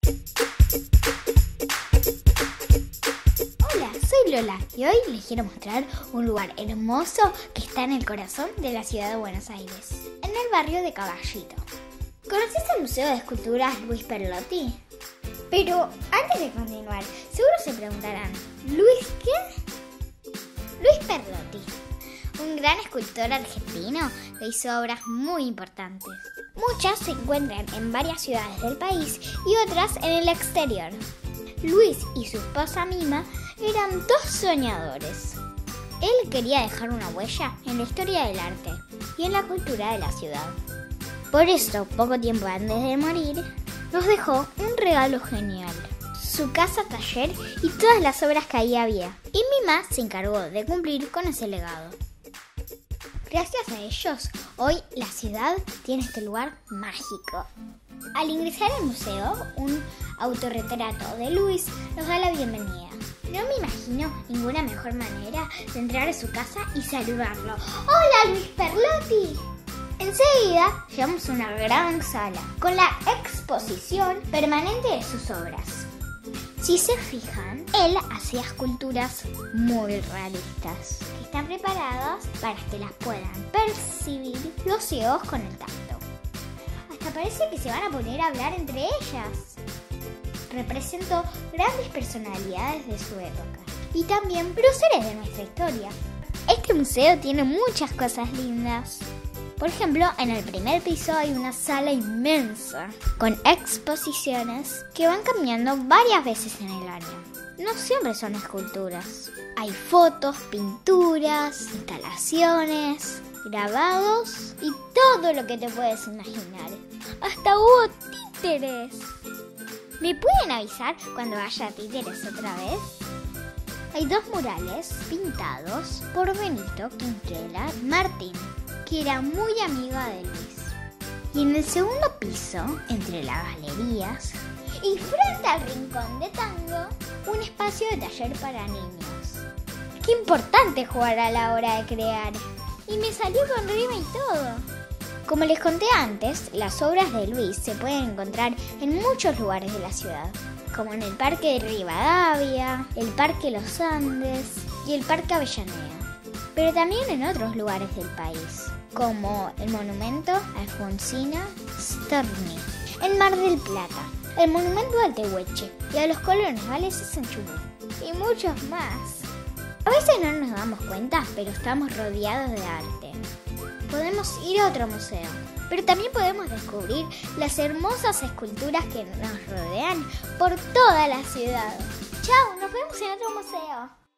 Hola, soy Lola y hoy les quiero mostrar un lugar hermoso que está en el corazón de la ciudad de Buenos Aires, en el barrio de Caballito. ¿Conoces el Museo de Esculturas Luis Perlotti? Pero antes de continuar, seguro se preguntarán, ¿Luis qué? Luis Perlotti, un gran escultor argentino que hizo obras muy importantes. Muchas se encuentran en varias ciudades del país y otras en el exterior. Luis y su esposa Mima eran dos soñadores. Él quería dejar una huella en la historia del arte y en la cultura de la ciudad. Por eso, poco tiempo antes de morir, nos dejó un regalo genial: su casa-taller y todas las obras que ahí había. Y Mima se encargó de cumplir con ese legado. Gracias a ellos, hoy la ciudad tiene este lugar mágico. Al ingresar al museo, un autorretrato de Luis nos da la bienvenida. No me imagino ninguna mejor manera de entrar a su casa y saludarlo. ¡Hola, Luis Perlotti! Enseguida llegamos a una gran sala con la exposición permanente de sus obras. Si se fijan, él hacía esculturas muy realistas que están preparadas para que las puedan percibir los ciegos con el tacto. Hasta parece que se van a poner a hablar entre ellas. Representó grandes personalidades de su época y también próceres de nuestra historia. Este museo tiene muchas cosas lindas. Por ejemplo, en el primer piso hay una sala inmensa con exposiciones que van cambiando varias veces en el año. No siempre son esculturas. Hay fotos, pinturas, instalaciones, grabados y todo lo que te puedes imaginar. Hasta hubo títeres. ¿Me pueden avisar cuando haya títeres otra vez? Hay dos murales pintados por Benito Quinquela Martín, que era muy amiga de Luis. Y en el segundo piso, entre las galerías y frente al rincón de tango, un espacio de taller para niños. ¡Qué importante jugar a la hora de crear! Y me salió con rima y todo. Como les conté antes, las obras de Luis se pueden encontrar en muchos lugares de la ciudad, como en el Parque de Rivadavia, el Parque Los Andes y el Parque Avellaneda, pero también en otros lugares del país, como el monumento a Alfonsina Storni, en Mar del Plata, el monumento al Tehuelche y a los colonos valeses en Chubut, y muchos más. A veces no nos damos cuenta, pero estamos rodeados de arte. Podemos ir a otro museo, pero también podemos descubrir las hermosas esculturas que nos rodean por toda la ciudad. ¡Chao! Nos vemos en otro museo.